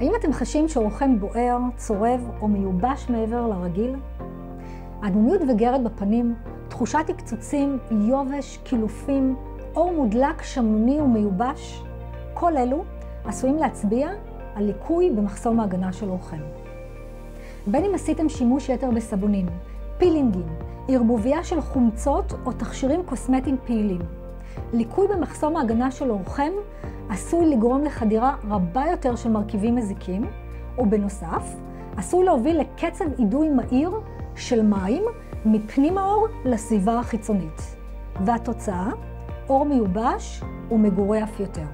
האם אתם חשים שעורכם בוער, צורב או מיובש מעבר לרגיל? אדמומיות וגרד בפנים, תחושת הקצוצים, יובש, קילופים, עור מודלק, שמנוני ומיובש, כל אלו עשויים להצביע על ליקוי במחסום ההגנה של עורכם. בין אם עשיתם שימוש יתר בסבונים, פילינגים, ערבוביה של חומצות או תכשירים קוסמטיים פעילים, ליקוי במחסום ההגנה של עורכם עשוי לגרום לחדירה רבה יותר של מרכיבים מזיקים, ובנוסף, עשוי להוביל לקצב אידוי מהיר של מים מפנים העור לסביבה החיצונית. והתוצאה, עור מיובש ומגורה אף יותר.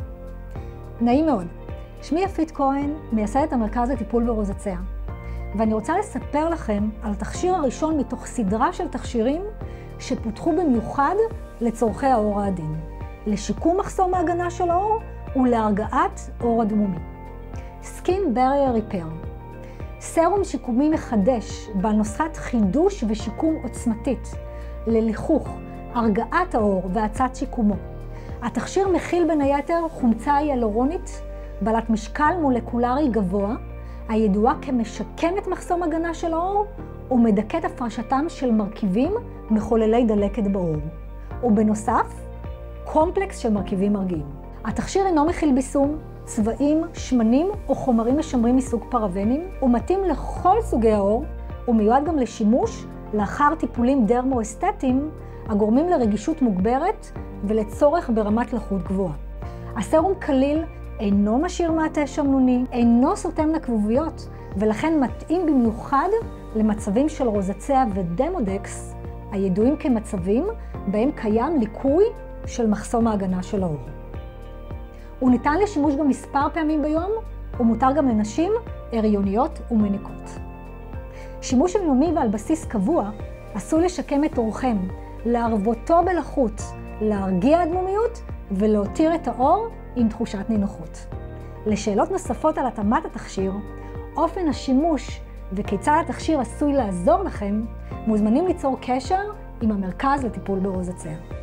נעים מאוד, שמי יפית כהן, מייסדת המרכז לטיפול ברוזציה, ואני רוצה לספר לכם על התכשיר הראשון מתוך סדרה של תכשירים שפותחו במיוחד לצורכי העור העדין, לשיקום מחסום ההגנה של העור ולהרגעת עור הדמומי. Skin Barrier Repair, סרום שיקומי מחדש בעל נוסחת חידוש ושיקום עוצמתית לליכוך, הרגעת העור והאצת שיקומו. התכשיר מכיל בין היתר חומצה היאלורונית בעלת משקל מולקולרי גבוה, הידועה כמשקמת מחסום הגנה של העור ומדכאת הפרשתם של מרכיבים מחוללי דלקת בעור. ובנוסף, קומפלקס של מרכיבים מרגיעים. התכשיר אינו מכיל ביסום, צבעים, שמנים או חומרים משמרים מסוג פרבנים, הוא מתאים לכל סוגי העור ומיועד גם לשימוש לאחר טיפולים דרמו-אסתטיים הגורמים לרגישות מוגברת ולצורך ברמת לחות גבוהה. הסרום כליל אינו משאיר מעטה שמנוני, אינו סותם לכבוביות, ולכן מתאים במיוחד למצבים של רוזציה ודמודקס, הידועים כמצבים בהם קיים ליקוי של מחסום ההגנה של העור. הוא ניתן לשימוש גם מספר פעמים ביום, ומותר גם לנשים הריוניות ומניקות. שימוש יומי ועל בסיס קבוע עשוי לשקם את עורכם, להרוותו בלחות, להרגיע הדמומיות ולהותיר את העור עם תחושת נינוחות. לשאלות נוספות על התאמת התכשיר, אופן השימוש וכיצד התכשיר עשוי לעזור לכם, מוזמנים ליצור קשר עם המרכז לטיפול ברוזציה.